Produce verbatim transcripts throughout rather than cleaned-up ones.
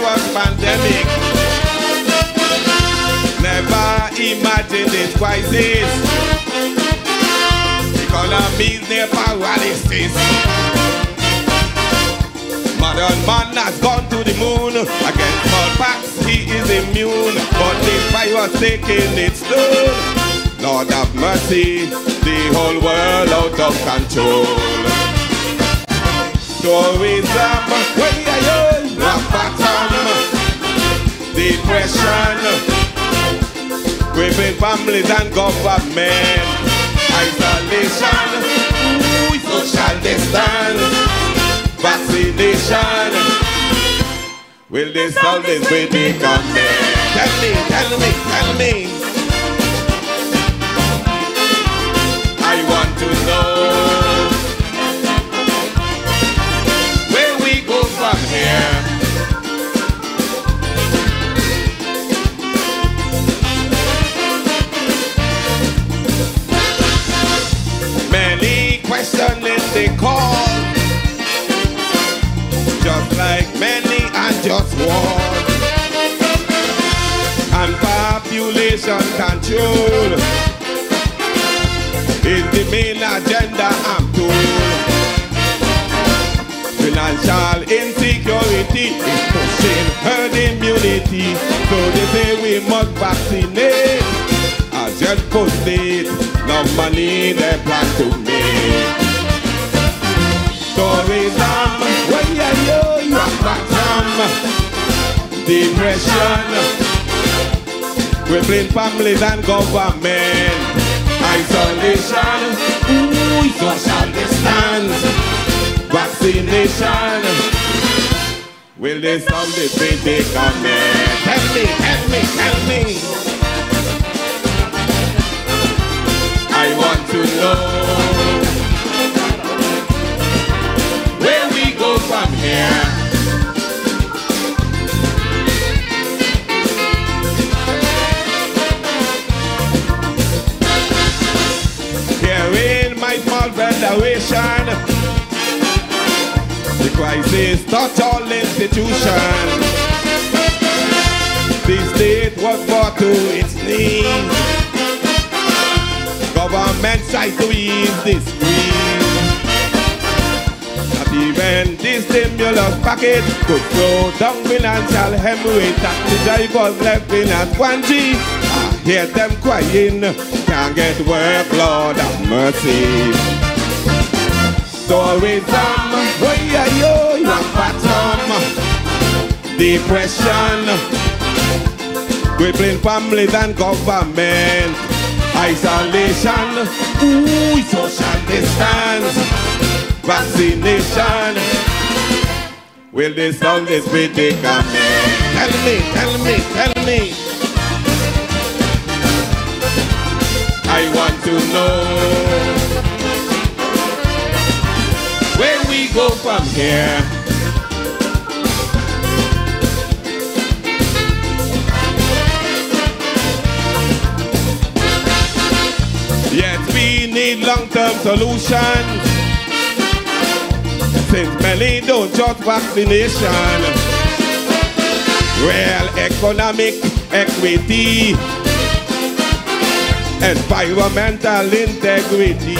virus pandemic. Never imagined this crisis. Economy's near paralysis. Modern man has gone to the moon. Against smallpox he is immune. But this virus taking its toll. Lord have mercy, the whole world out of control. Tourism, way ayo, rock bottom. Depression, gripping families and government. Isolation, ooh, social distance. Vaccination. Will they solve this predicament? Tell me, tell me, tell me. I want to know where we go from here. Many questioning the call. Just like many unjust wars and population control is the main agenda, I'm told. Financial insecurity is pushing herd immunity, so they say we must vaccinate. As just posted, no money they plan to make. Tourism, way ayo, rock bottom. Depression, crippling families and government. Isolation, ooh, social distance. Vaccination. Will they solve this predicament? Tell me, tell me, tell me. I want to know where we go from here. Here in my small federation, the crisis touched all institutions. The state was brought to its knees. Government tried to ease the squeeze. Not even this stimulus package could slow down financial hemorrhage. The drivers left in at one G. I hear them crying, can't get work, Lord have mercy. Tourism, way ayo, rock bottom. Depression, crippling families and government. Isolation, ooh, social distance. Vaccination. Will they solve this predicament? Tell me, tell me, tell me. I want to know where we go from here. Yes, we need long-term solutions, since many don't just vaccination. Real economic equity, environmental integrity,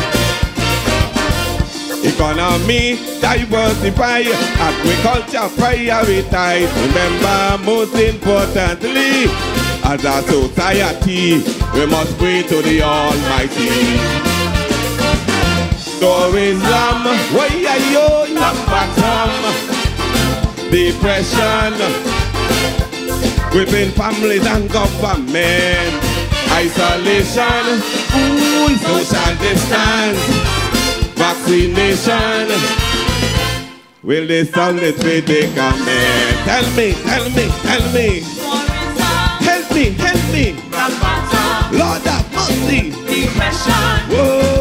economy diversify, agriculture prioritize. Remember, most importantly, as a society, we must pray to the Almighty. Tourism, way ayo, rock bottom. Depression, gripping families and government. Isolation, ooh, social distance. Vaccination. Will they solve this predicament? Tell me, tell me, tell me. Help me, help me. Lord have mercy. Depression. Whoa.